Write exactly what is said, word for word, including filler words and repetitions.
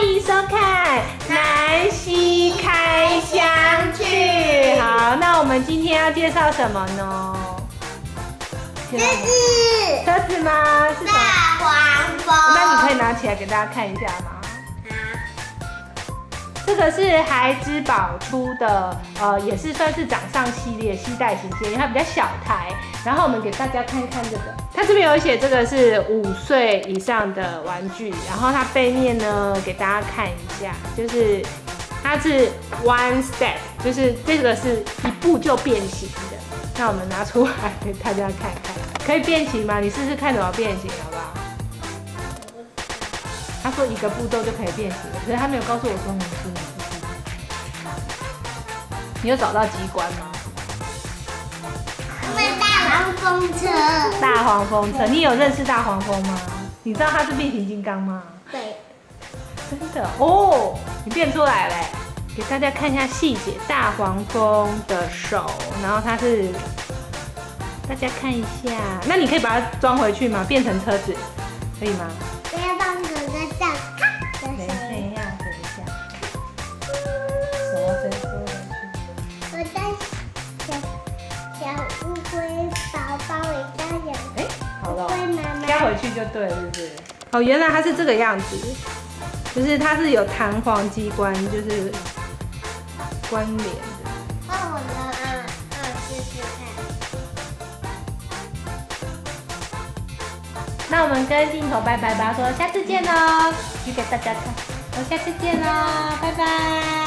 迎收看南希开箱去。好，那我们今天要介绍什么呢？ 车子， 车子吗？是什么？ 大黄蜂。 那你可以拿起来给大家看一下吗？这个是孩之宝出的，呃，也是算是掌上系列吸带型系列，因为它比较小台。然后我们给大家看看这个，它这边有写这个是五岁以上的玩具，然后它背面呢给大家看一下，就是它是 one step， 就是这个是一步就变形的。那我们拿出来给大家看看，可以变形吗？你试试看怎么变形，好不好？他说一个步骤就可以变形，可是他没有告诉我说你是哪个。你有找到机关吗？ 大黄蜂车。 大黄蜂车，你有认识大黄蜂吗？你知道它是变形金刚吗？ 对。 真的哦，你变出来了，给大家看一下细节。大黄蜂的手，然后它是，大家看一下。那你可以把它装回去吗？变成车子，可以吗？ 不要放哥哥这样，咔的声音。 等一下，等一下，什么声收回去？ 我的小小乌龟宝宝也加油。 哎，好了， 乌龟妈妈加回去就对了，是不是？哦，原来它是这个样子，就是它是有弹簧机关，就是关联的。 换我了啊，啊，试试看。 那我们跟镜头拜拜吧，说下次见喽，举给大家看，说下次见喽，拜拜。